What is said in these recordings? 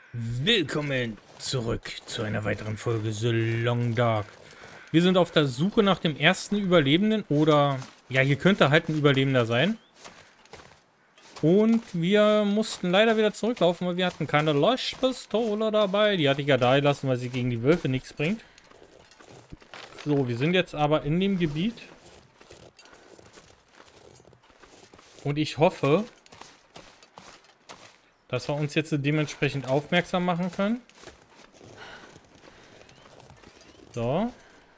Willkommen zurück zu einer weiteren Folge The Long Dark. Wir sind auf der Suche nach dem ersten Überlebenden oder, ja, hier könnte halt ein Überlebender sein. Und wir mussten leider wieder zurücklaufen, weil wir hatten keine Leuchtpistole dabei. Die hatte ich ja da gelassen, weil sie gegen die Wölfe nichts bringt. So, wir sind jetzt aber in dem Gebiet. Und ich hoffe, dass wir uns jetzt dementsprechend aufmerksam machen können. So.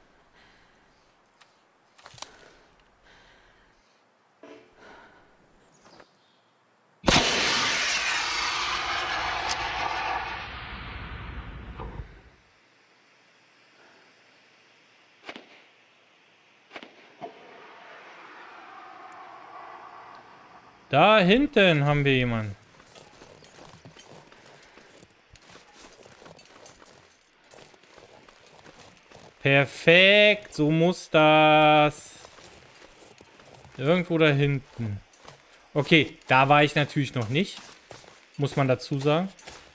Da hinten haben wir jemanden. Perfekt, so muss das. Irgendwo da hinten. Okay, da war ich natürlich noch nicht. Muss man dazu sagen.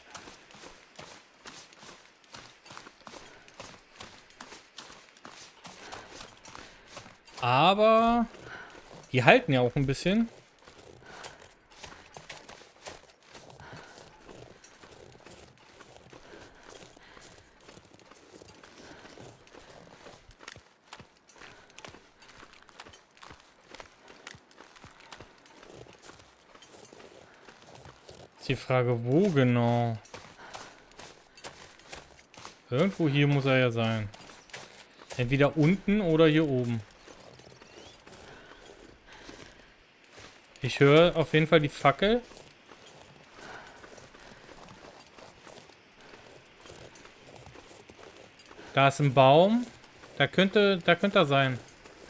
Aber die halten ja auch ein bisschen. Die Frage, wo genau? Irgendwo hier muss er ja sein. Entweder unten oder hier oben. Ich höre auf jeden Fall die Fackel. Da ist ein Baum. Da könnte er sein.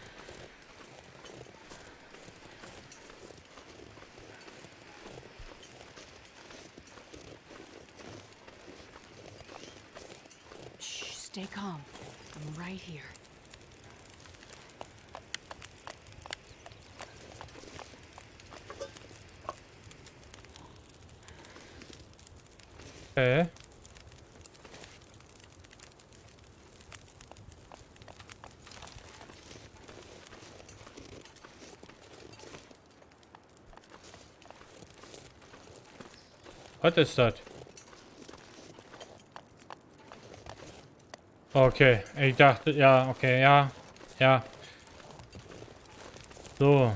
Stay calm. I'm right here. Okay. Was ist das? Okay, ich dachte, ja, okay, ja, ja. So.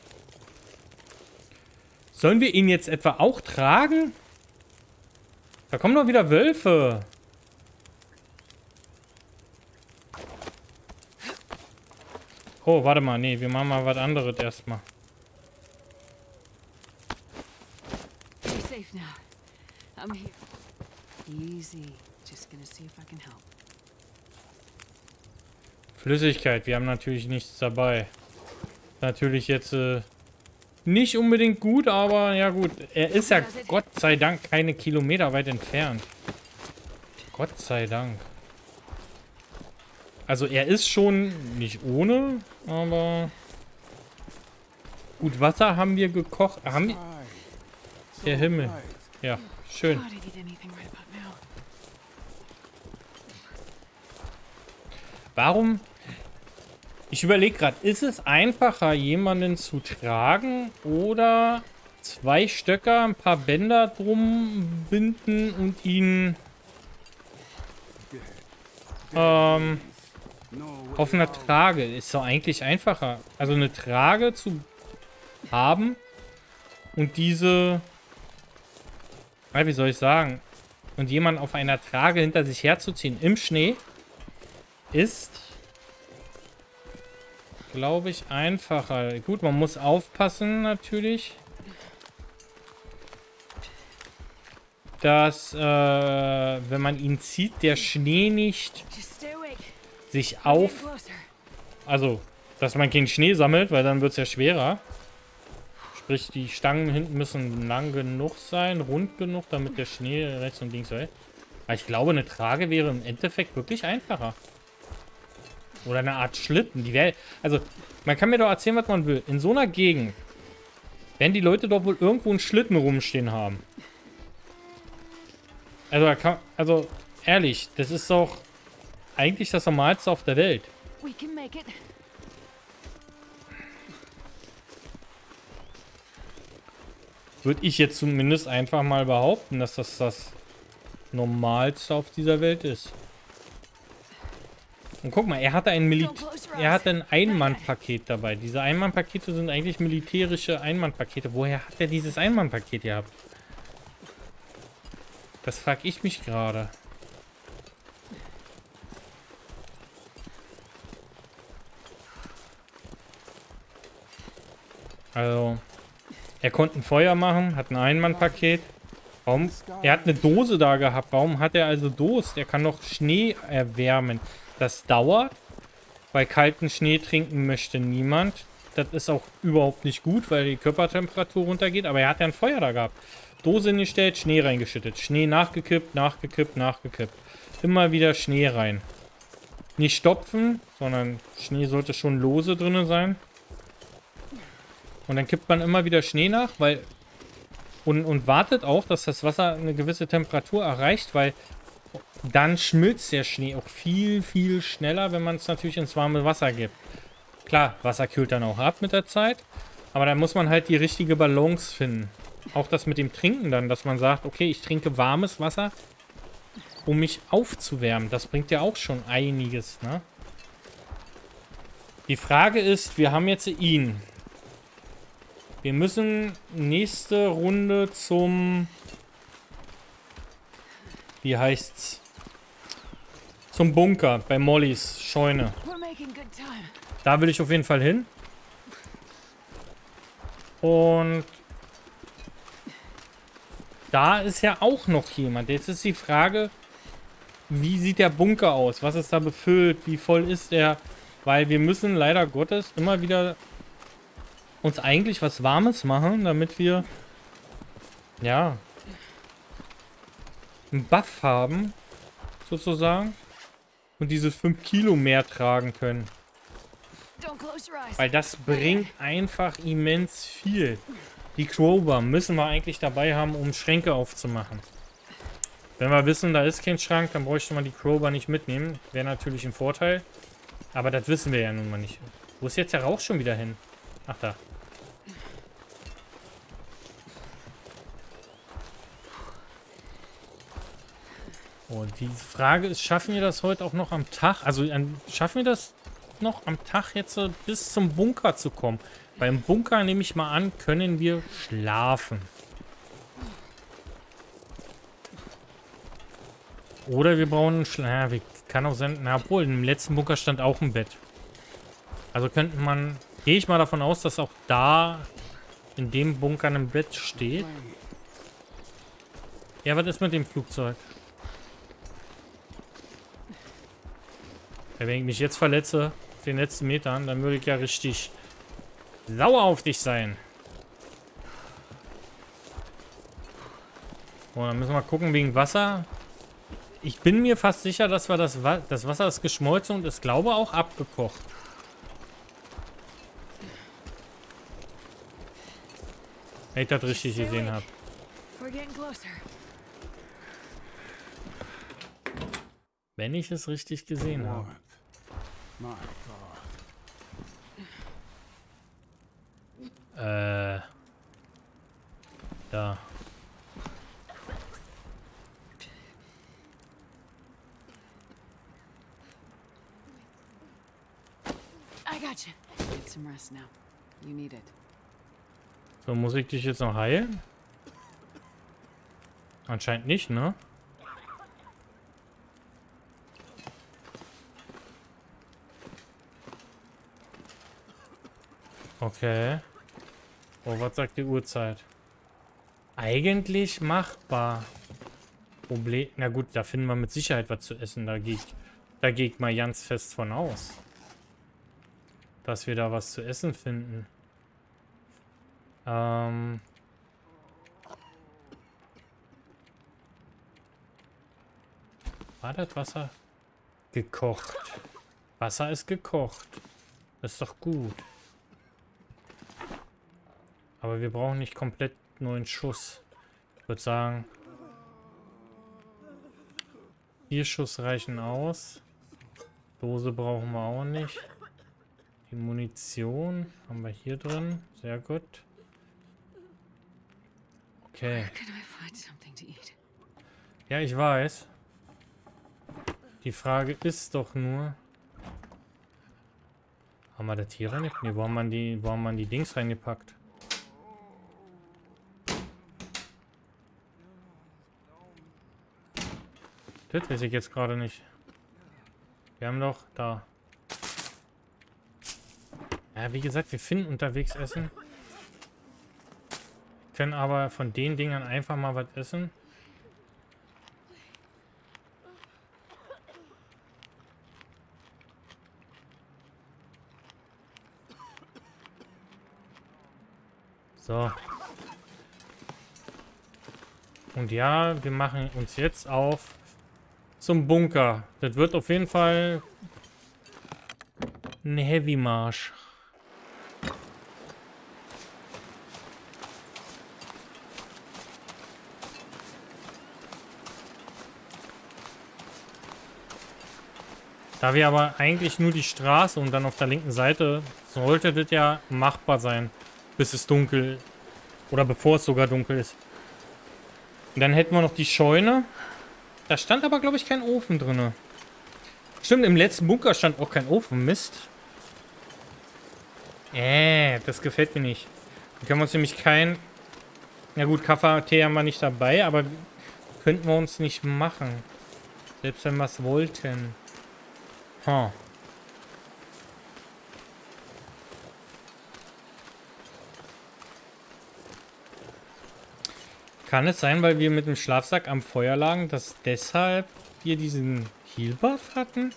Sollen wir ihn jetzt etwa auch tragen? Da kommen doch wieder Wölfe. Oh, warte mal, nee, wir machen mal was anderes erstmal. You're safe now. I'm here. Easy. Just gonna see if I can help. Flüssigkeit, wir haben natürlich nichts dabei. Natürlich jetzt nicht unbedingt gut, aber ja gut. Er ist ja Gott sei Dank keine Kilometer weit entfernt. Gott sei Dank. Also er ist schon nicht ohne, aber gut, Wasser haben wir gekocht. Haben wir... Der Himmel. Ja, schön. God, I did anything right about now. Warum? Ich überlege gerade, ist es einfacher, jemanden zu tragen oder zwei Stöcker, ein paar Bänder drum binden und ihn auf einer Trage? Ist doch eigentlich einfacher. Also eine Trage zu haben und diese, wie soll ich sagen, und jemanden auf einer Trage hinter sich herzuziehen im Schnee ist, glaube ich, einfacher. Gut, man muss aufpassen natürlich, dass, wenn man ihn zieht, der Schnee nicht Just stay awake. sich Get auf... closer. Also, dass man keinen Schnee sammelt, weil dann wird es ja schwerer. Sprich, die Stangen hinten müssen lang genug sein, rund genug, damit der Schnee rechts und links hält. Aber ich glaube, eine Trage wäre im Endeffekt wirklich einfacher. Oder eine Art Schlitten. Die wäre, also, man kann mir doch erzählen, was man will. In so einer Gegend werden die Leute doch wohl irgendwo einen Schlitten rumstehen haben. Also, ehrlich, das ist doch eigentlich das Normalste auf der Welt. We can make it. Würde ich jetzt zumindest einfach mal behaupten, dass das das Normalste auf dieser Welt ist. Und guck mal, er hatte ein Einmannpaket dabei. Diese Einmannpakete sind eigentlich militärische Einmannpakete. Woher hat er dieses Einmannpaket gehabt? Das frage ich mich gerade. Also, er konnte ein Feuer machen, hat ein Einmannpaket. Warum? Er hat eine Dose da gehabt. Warum hat er also Durst? Er kann doch Schnee erwärmen. Das dauert. Bei kalten Schnee trinken möchte niemand. Das ist auch überhaupt nicht gut, weil die Körpertemperatur runtergeht. Aber er hat ja ein Feuer da gehabt. Dose hingestellt, Schnee reingeschüttet. Schnee nachgekippt, nachgekippt, nachgekippt. Immer wieder Schnee rein. Nicht stopfen, sondern Schnee sollte schon lose drin sein. Und dann kippt man immer wieder Schnee nach, weil... Und wartet auch, dass das Wasser eine gewisse Temperatur erreicht, weil dann schmilzt der Schnee auch viel, viel schneller, wenn man es natürlich ins warme Wasser gibt. Klar, Wasser kühlt dann auch ab mit der Zeit, aber da muss man halt die richtige Balance finden. Auch das mit dem Trinken dann, dass man sagt, okay, ich trinke warmes Wasser, um mich aufzuwärmen. Das bringt ja auch schon einiges, ne? Die Frage ist, wir haben jetzt ihn. Wir müssen nächste Runde zum... Wie heißt's? Zum Bunker bei Mollys Scheune. We're making good time. Da will ich auf jeden Fall hin. Und... Da ist ja auch noch jemand. Jetzt ist die Frage, wie sieht der Bunker aus? Was ist da befüllt? Wie voll ist er? Weil wir müssen leider Gottes immer wieder uns eigentlich was Warmes machen, damit wir, ja, einen Buff haben, sozusagen, und diese 5 Kilo mehr tragen können. Don't close your eyes. Weil das bringt einfach immens viel. Die Crowbar müssen wir eigentlich dabei haben, um Schränke aufzumachen. Wenn wir wissen, da ist kein Schrank, dann bräuchte man die Crowbar nicht mitnehmen. Wäre natürlich ein Vorteil. Aber das wissen wir ja nun mal nicht. Wo ist jetzt der Rauch schon wieder hin? Ach, da. Und die Frage ist, schaffen wir das heute auch noch am Tag? Also schaffen wir das noch am Tag jetzt so bis zum Bunker zu kommen? Beim Bunker, nehme ich mal an, können wir schlafen. Oder wir brauchen einen Schlaf. Ja, kann auch sein, na, obwohl, im letzten Bunker stand auch ein Bett. Also könnte man, gehe ich mal davon aus, dass auch da in dem Bunker ein Bett steht. Ja, was ist mit dem Flugzeug? Ja, wenn ich mich jetzt verletze, auf den letzten Metern, dann würde ich ja richtig sauer auf dich sein. So, dann müssen wir gucken wegen Wasser. Ich bin mir fast sicher, dass wir das Wasser ist geschmolzen und ist, glaube ich, auch abgekocht. Wenn ich das richtig gesehen habe. We're getting closer. Wenn ich es richtig gesehen habe. My God. Da. I got you. Get some rest now. You need it. So, muss ich dich jetzt noch heilen? Anscheinend nicht, ne? Okay. Oh, was sagt die Uhrzeit? Eigentlich machbar. Problem. Na gut, da finden wir mit Sicherheit was zu essen. Da gehe ich mal ganz fest von aus. Dass wir da was zu essen finden. War das Wasser gekocht? Wasser ist gekocht. Das ist doch gut. Aber wir brauchen nicht komplett neuen Schuss. Ich würde sagen, 4 Schuss reichen aus. Dose brauchen wir auch nicht. Die Munition haben wir hier drin. Sehr gut. Okay. Ja, ich weiß. Die Frage ist doch nur... Haben wir das hier rein? Ne, wo haben wir die Dings reingepackt? Das weiß ich jetzt gerade nicht. Wir haben doch da. Ja, wie gesagt, wir finden unterwegs Essen. Wir können aber von den Dingern einfach mal was essen. So. Und ja, wir machen uns jetzt auf zum Bunker. Das wird auf jeden Fall ein Heavy Marsch. Da wir aber eigentlich nur die Straße und dann auf der linken Seite, sollte das ja machbar sein, bis es dunkel oder bevor es sogar dunkel ist. Und dann hätten wir noch die Scheune. Da stand aber, glaube ich, kein Ofen drin. Stimmt, im letzten Bunker stand auch kein Ofen. Mist. Das gefällt mir nicht. Da können wir uns nämlich kein... Na gut, Kaffee, Tee haben wir nicht dabei, aber könnten wir uns nicht machen. Selbst wenn wir es wollten. Huh. Kann es sein, weil wir mit dem Schlafsack am Feuer lagen, dass deshalb wir diesen Heal-Buff hatten?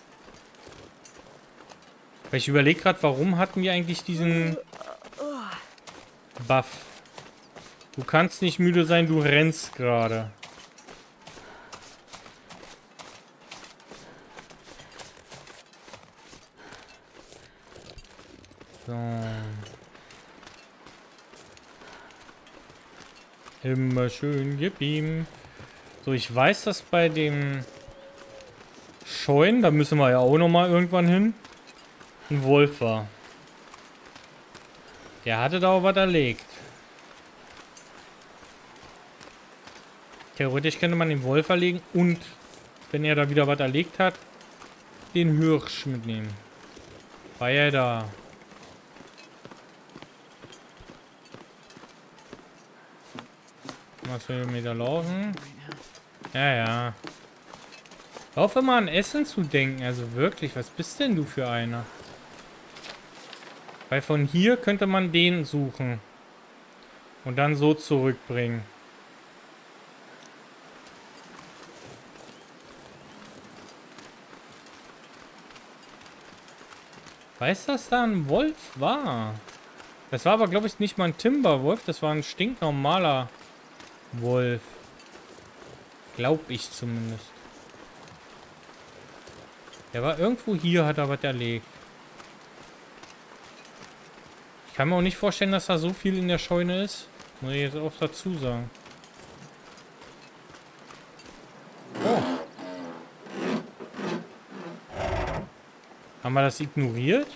Weil ich überlege gerade, warum hatten wir eigentlich diesen Buff? Du kannst nicht müde sein, du rennst gerade. So. Immer schön, gib ihm. So, ich weiß, dass bei dem Scheuen, da müssen wir ja auch noch mal irgendwann hin, ein Wolf war. Der hatte da auch was erlegt. Theoretisch könnte man den Wolf erlegen und, wenn er da wieder was erlegt hat, den Hirsch mitnehmen. War er da? Was will mir da laufen? Ja, ja. Auf immer an Essen zu denken. Also wirklich, was bist denn du für einer? Weil von hier könnte man den suchen. Und dann so zurückbringen. Weiß, dass da ein Wolf war? Das war aber, glaube ich, nicht mal ein Timberwolf. Das war ein stinknormaler Wolf. Glaub ich zumindest. Der war irgendwo hier, hat er was erlegt. Ich kann mir auch nicht vorstellen, dass da so viel in der Scheune ist. Muss ich jetzt auch dazu sagen. Oh. Haben wir das ignoriert?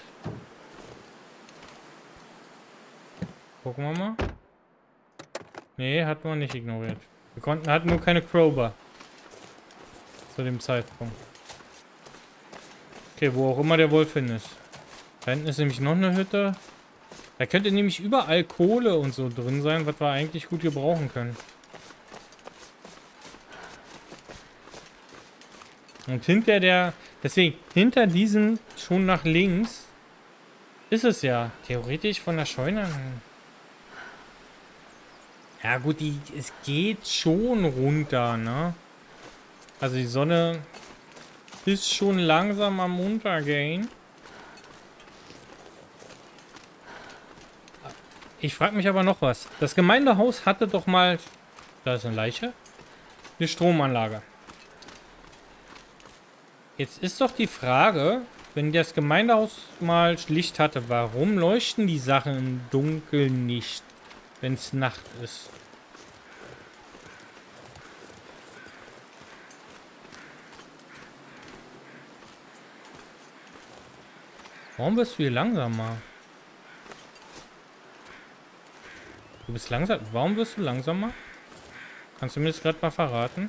Gucken wir mal. Nee, hatten wir nicht ignoriert. Wir hatten nur keine Crowbar. Zu dem Zeitpunkt. Okay, wo auch immer der Wolf hin ist. Da hinten ist nämlich noch eine Hütte. Da könnte nämlich überall Kohle und so drin sein, was wir eigentlich gut gebrauchen können. Und deswegen, hinter diesem, schon nach links, ist es ja theoretisch von der Scheune. Ja gut, es geht schon runter, ne? Also die Sonne ist schon langsam am Untergehen. Ich frage mich aber noch was. Das Gemeindehaus hatte doch mal, da ist eine Leiche, eine Stromanlage. Jetzt ist doch die Frage, wenn das Gemeindehaus mal Licht hatte, warum leuchten die Sachen im Dunkeln nicht, wenn es Nacht ist? Warum wirst du hier langsamer? Du bist langsam. Warum wirst du langsamer? Kannst du mir das gerade mal verraten?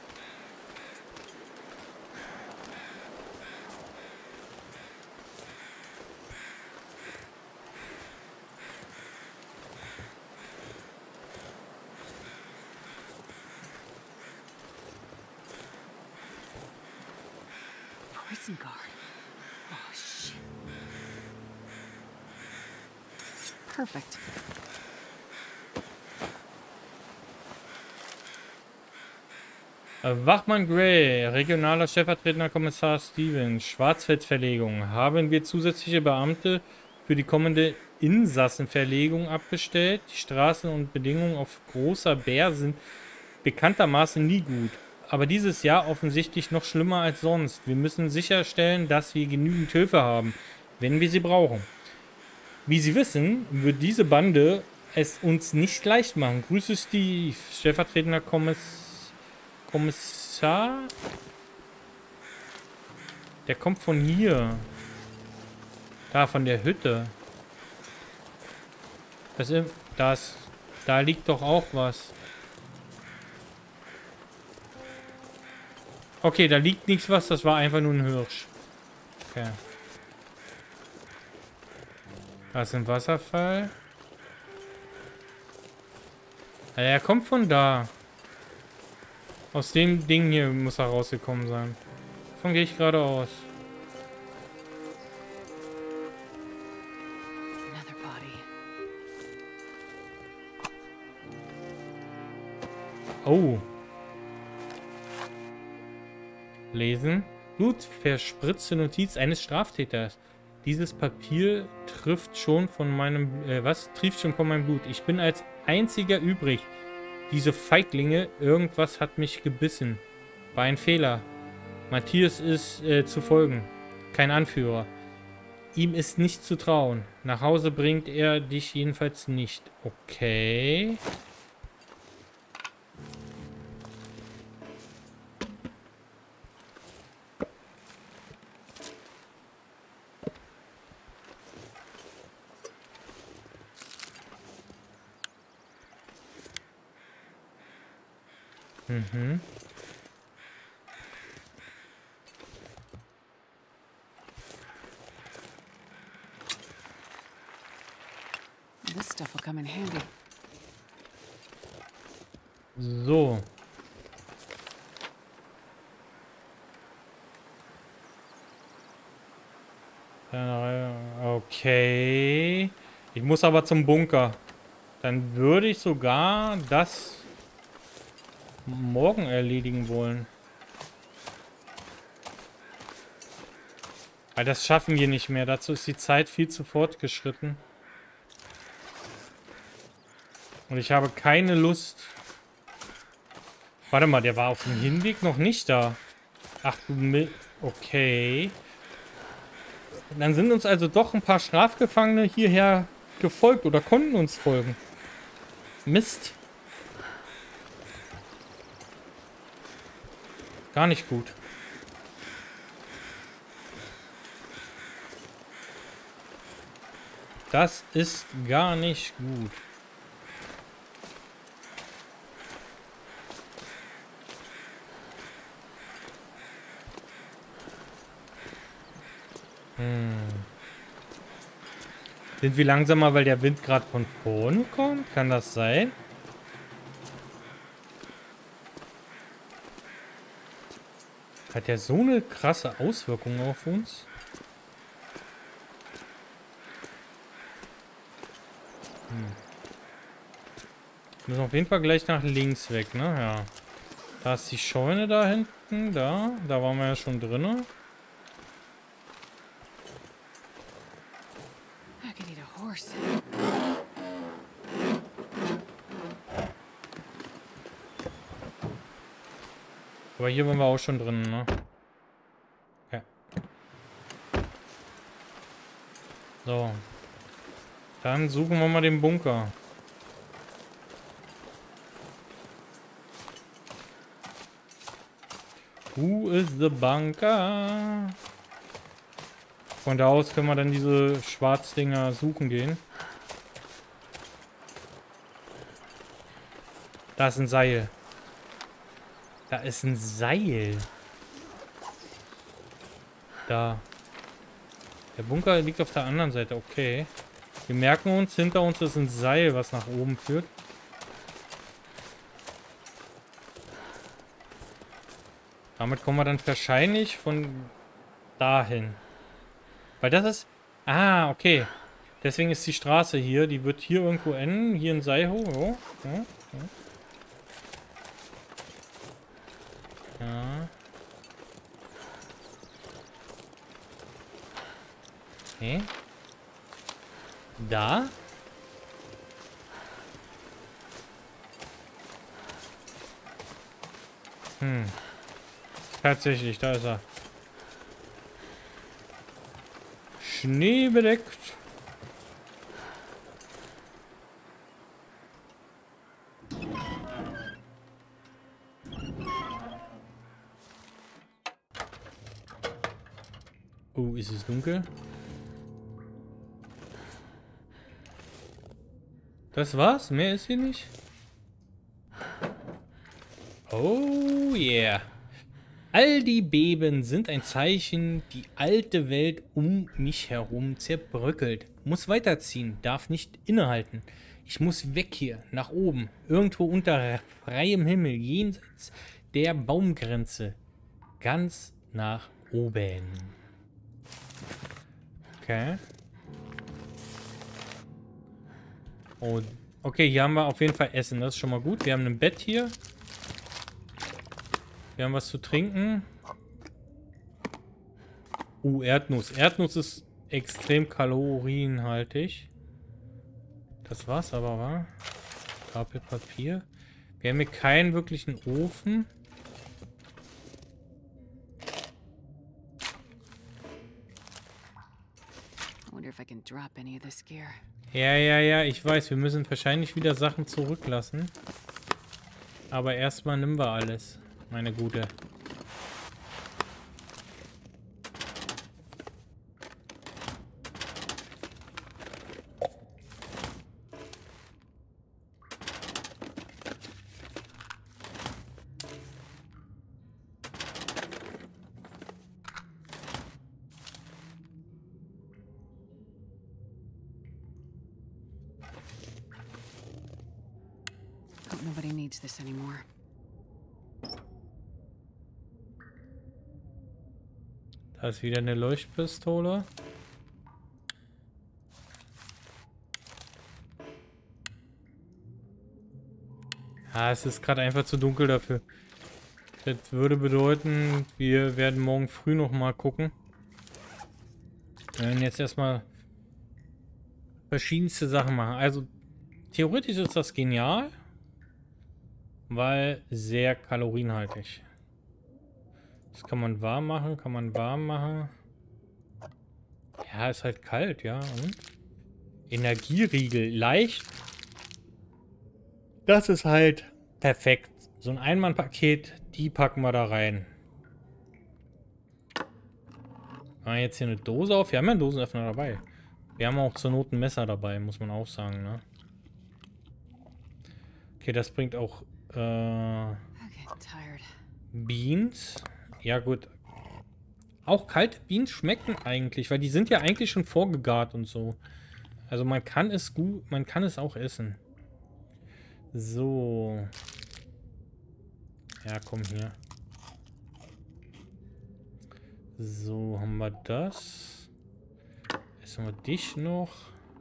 Prison guard. Oh, shit. Perfect. Wachmann Gray, regionaler stellvertretender Kommissar Stevens, Schwarzwaldverlegung. Haben wir zusätzliche Beamte für die kommende Insassenverlegung abgestellt? Die Straßen und Bedingungen auf Großer Bär sind bekanntermaßen nie gut. Aber dieses Jahr offensichtlich noch schlimmer als sonst. Wir müssen sicherstellen, dass wir genügend Hilfe haben, wenn wir sie brauchen. Wie Sie wissen, wird diese Bande es uns nicht leicht machen. Grüße Steve, stellvertretender Kommissar? Der kommt von hier. Da, von der Hütte. Da liegt doch auch was. Okay, da liegt nichts was, das war einfach nur ein Hirsch. Okay. Da ist ein Wasserfall. Ja, er kommt von da. Aus dem Ding hier muss er rausgekommen sein. Davon gehe ich gerade aus. Another body. Oh. Lesen. Blutverspritzte Notiz eines Straftäters. Dieses Papier trifft schon von meinem... trieft schon von meinem Blut. Ich bin als einziger übrig. Diese Feiglinge, irgendwas hat mich gebissen. War ein Fehler. Matthias ist zu folgen. Kein Anführer. Ihm ist nicht zu trauen. Nach Hause bringt er dich jedenfalls nicht. Okay. Mhm. This stuff will come in handy. So. Okay. Ich muss aber zum Bunker. Dann würde ich sogar das morgen erledigen wollen. Weil das schaffen wir nicht mehr. Dazu ist die Zeit viel zu fortgeschritten. Und ich habe keine Lust. Warte mal, der war auf dem Hinweg noch nicht da. Ach du okay. Dann sind uns also doch ein paar Strafgefangene hierher gefolgt oder konnten uns folgen. Mist. Gar nicht gut. Das ist gar nicht gut. Sind wir langsamer, weil der Wind gerade von vorne kommt? Kann das sein? Hat der so eine krasse Auswirkung auf uns? Wir müssen auf jeden Fall gleich nach links weg, ne? Ja. Da ist die Scheune da hinten. Da waren wir ja schon drin. I could eat a horse. Aber hier waren wir auch schon drin, ne? Okay. So. Dann suchen wir mal den Bunker. Who is the bunker? Von da aus können wir dann diese Schwarzdinger suchen gehen. Da ist ein Seil. Da ist ein Seil. Da. Der Bunker liegt auf der anderen Seite. Okay. Wir merken uns, hinter uns ist ein Seil, was nach oben führt. Damit kommen wir dann wahrscheinlich von dahin. Weil das ist... Ah, okay. Deswegen ist die Straße hier. Die wird hier irgendwo enden. Hier ein Seil hoch. Oh, ja, ja. Ja. Okay. Da. Tatsächlich, da ist er. Schneebedeckt. Oh, ist es dunkel? Das war's? Mehr ist hier nicht? Oh yeah. All die Beben sind ein Zeichen, die alte Welt um mich herum zerbröckelt. Muss weiterziehen, darf nicht innehalten. Ich muss weg hier, nach oben, irgendwo unter freiem Himmel, jenseits der Baumgrenze. Ganz nach oben. Okay. Oh, okay, hier haben wir auf jeden Fall Essen. Das ist schon mal gut. Wir haben ein Bett hier. Wir haben was zu trinken. Erdnuss. Erdnuss ist extrem kalorienhaltig. Das war's aber, wa? Stapel Papier. Wir haben hier keinen wirklichen Ofen. Ja, ich weiß. Wir müssen wahrscheinlich wieder Sachen zurücklassen. Aber erstmal nehmen wir alles, meine Gute. Nobody needs this anymore. Da ist wieder eine Leuchtpistole. Ja, es ist gerade einfach zu dunkel dafür. Das würde bedeuten, wir werden morgen früh noch mal gucken. Wir werden jetzt erstmal verschiedenste Sachen machen. Also theoretisch ist das genial, weil sehr kalorienhaltig. Das kann man warm machen, Ja, ist halt kalt, ja. Und Energieriegel, leicht. Das ist halt perfekt. So ein Einmannpaket, die packen wir da rein. Machen wir jetzt hier eine Dose auf. Wir haben ja einen Dosenöffner dabei. Wir haben auch zur Not ein Messer dabei, muss man auch sagen, ne? Okay, das bringt auch Beans. Ja gut. Auch kalte Beans schmecken eigentlich, weil die sind ja eigentlich schon vorgegart und so. Also man kann es gut, man kann es auch essen. So. Ja, komm hier. So, haben wir das. Essen wir dich noch.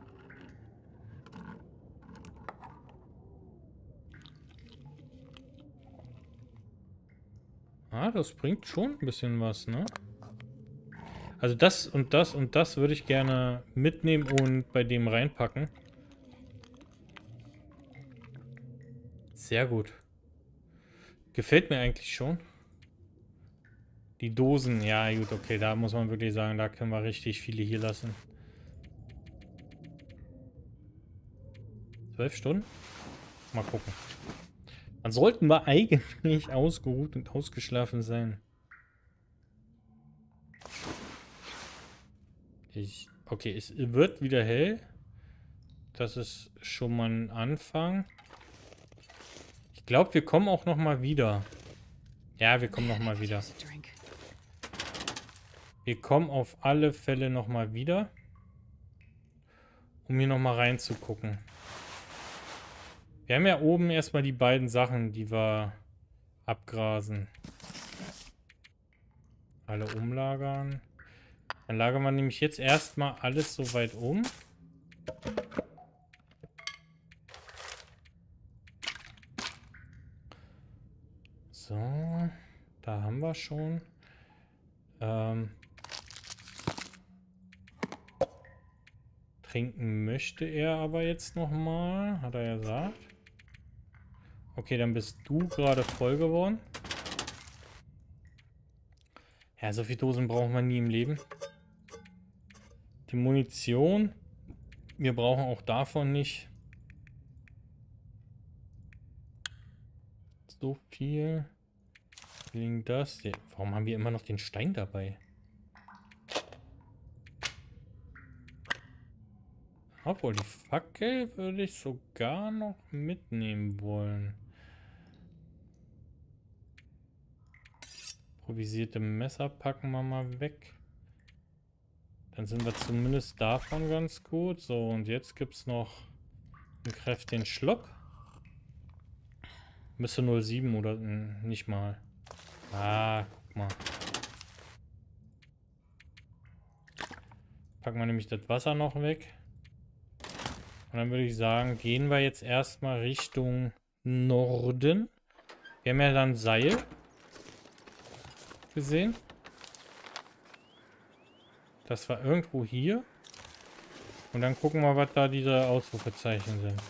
Ah, das bringt schon ein bisschen was, ne? Also das und das und das würde ich gerne mitnehmen und bei dem reinpacken. Sehr gut. Gefällt mir eigentlich schon. Die Dosen, ja gut, okay, da muss man wirklich sagen, da können wir richtig viele hier lassen. 12 Stunden? Mal gucken. Dann sollten wir eigentlich ausgeruht und ausgeschlafen sein. Okay, es wird wieder hell. Das ist schon mal ein Anfang. Ich glaube, wir kommen auch noch mal wieder. Ja, wir kommen noch mal wieder. Wir kommen auf alle Fälle noch mal wieder. Um hier noch mal reinzugucken. Wir haben ja oben erstmal die beiden Sachen, die wir abgrasen. Alle umlagern. Dann lagern wir nämlich jetzt erstmal alles so weit um. So, da haben wir schon. Trinken möchte er aber jetzt nochmal, hat er ja gesagt. Okay, dann bist du gerade voll geworden. Ja, so viele Dosen brauchen wir nie im Leben. Die Munition. Wir brauchen auch davon nicht so viel. Wegen das. Ja, warum haben wir immer noch den Stein dabei? Obwohl, die Fackel würde ich sogar noch mitnehmen wollen. Improvisierte Messer packen wir mal weg. Dann sind wir zumindest davon ganz gut. So, und jetzt gibt es noch einen kräftigen Schluck. Müsste 07 oder nicht mal. Ah, guck mal. Packen wir nämlich das Wasser noch weg. Und dann würde ich sagen, gehen wir jetzt erstmal Richtung Norden. Wir haben ja dann Seil gesehen. Das war irgendwo hier. Und dann gucken wir, was da diese Ausrufezeichen sind.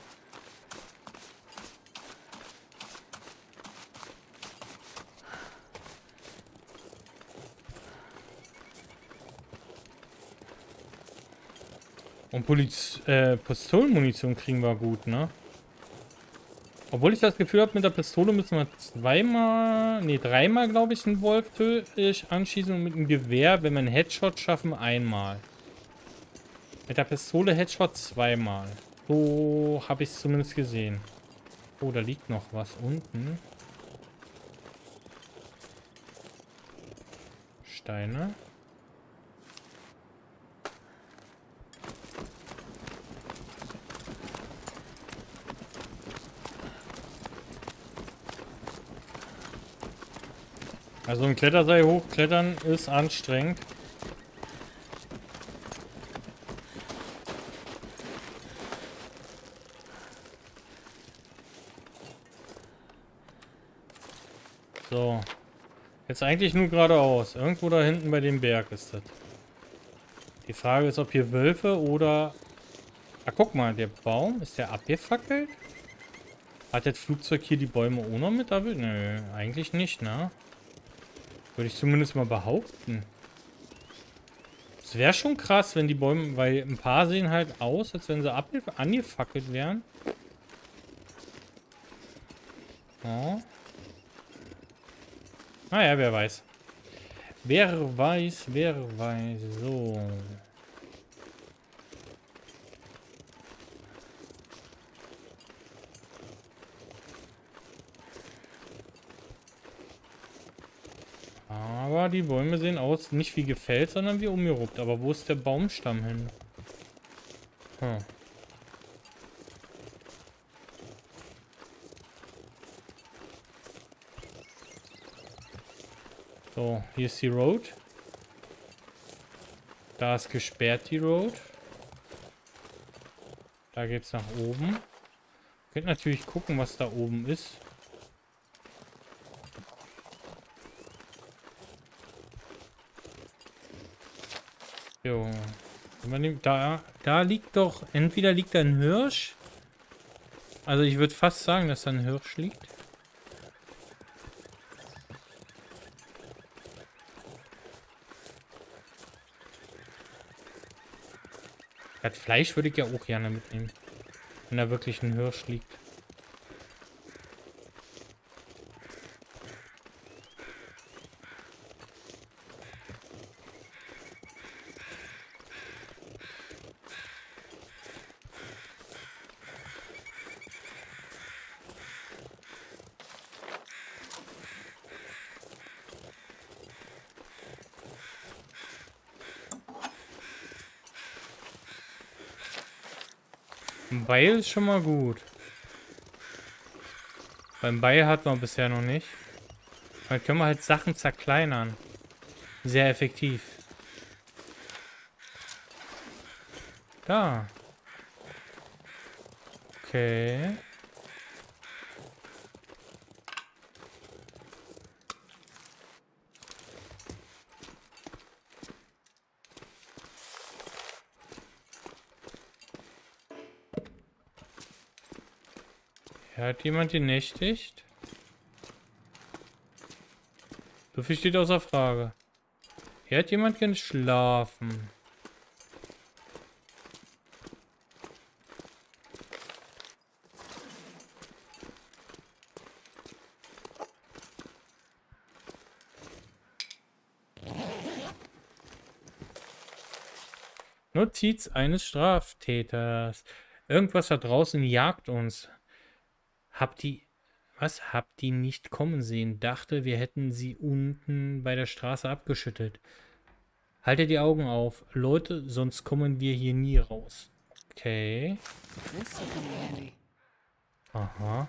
Und Pistolenmunition kriegen wir gut, ne? Obwohl ich das Gefühl habe, mit der Pistole müssen wir dreimal, glaube ich, einen Wolf anschießen und mit dem Gewehr, wenn wir einen Headshot schaffen, einmal. Mit der Pistole Headshot zweimal. So habe ich es zumindest gesehen. Oh, da liegt noch was unten. Steine. Also ein Kletterseil hochklettern ist anstrengend. So. Jetzt eigentlich nur geradeaus. Irgendwo da hinten bei dem Berg ist das. Die Frage ist, ob hier Wölfe oder... Ah, guck mal, der Baum, ist der abgefackelt? Hat das Flugzeug hier die Bäume auch noch mit? Nö, eigentlich nicht, ne? Würde ich zumindest mal behaupten. Es wäre schon krass, wenn die Bäume, weil ein paar sehen halt aus, als wenn sie angefackelt wären. Ja. Naja, wer weiß. Wer weiß, wer weiß. So. Aber die Bäume sehen aus, nicht wie gefällt, sondern wie umgeruppt. Aber wo ist der Baumstamm hin? Hm. So, hier ist die Road. Da ist gesperrt die Road. Da geht's nach oben. Könnt natürlich gucken, was da oben ist. Jo. Da liegt doch, entweder liegt da ein Hirsch. Also ich würde fast sagen, dass da ein Hirsch liegt. Das Fleisch würde ich ja auch gerne mitnehmen. Wenn da wirklich ein Hirsch liegt. Ein Beil ist schon mal gut. Beim Beil hat man bisher noch nicht. Dann können wir halt Sachen zerkleinern. Sehr effektiv. Da. Okay. Hier hat jemand genächtigt? So viel steht außer Frage. Hier hat jemand geschlafen. Notiz eines Straftäters. Irgendwas da draußen jagt uns. Habt die nicht kommen sehen? Dachte, wir hätten sie unten bei der Straße abgeschüttelt. Haltet die Augen auf, Leute, sonst kommen wir hier nie raus. Okay. Aha.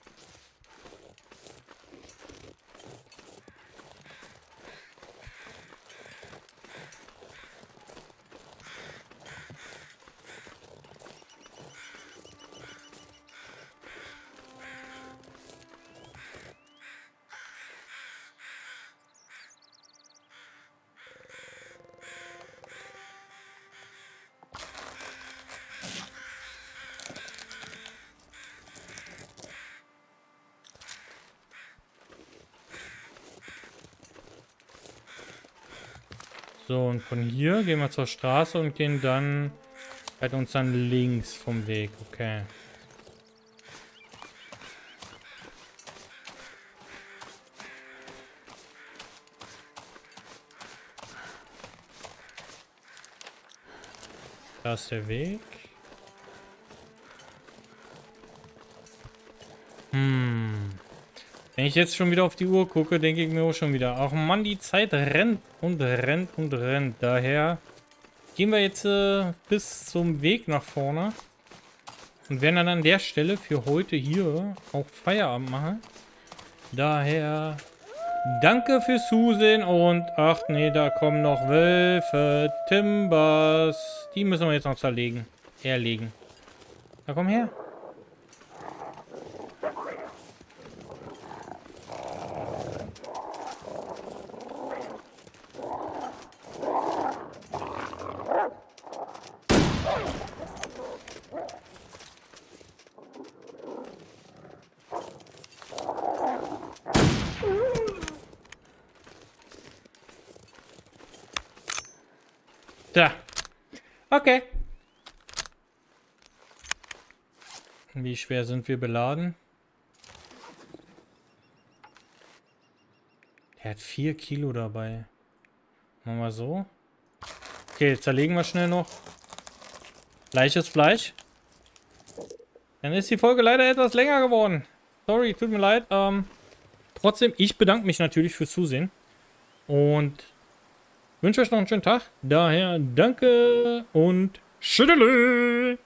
So, und von hier gehen wir zur Straße und gehen dann halt uns dann links vom Weg. Okay. Da ist der Weg. Wenn ich jetzt schon wieder auf die Uhr gucke, denke ich mir auch schon wieder, ach Mann, die Zeit rennt und rennt und rennt. Daher gehen wir jetzt bis zum Weg nach vorne und werden dann an der Stelle für heute hier auch Feierabend machen. Daher danke fürs Zusehen und ach nee, da kommen noch Wölfe, Timbers. Die müssen wir jetzt noch erlegen. Da komm her. Da. Okay. Wie schwer sind wir beladen? Er hat 4 Kilo dabei. Machen wir so. Okay, zerlegen wir schnell noch. Gleiches Fleisch. Dann ist die Folge leider etwas länger geworden. Sorry, tut mir leid. Trotzdem, ich bedanke mich natürlich fürs Zusehen. Und wünsche euch noch einen schönen Tag. Daher danke und tschüdelü.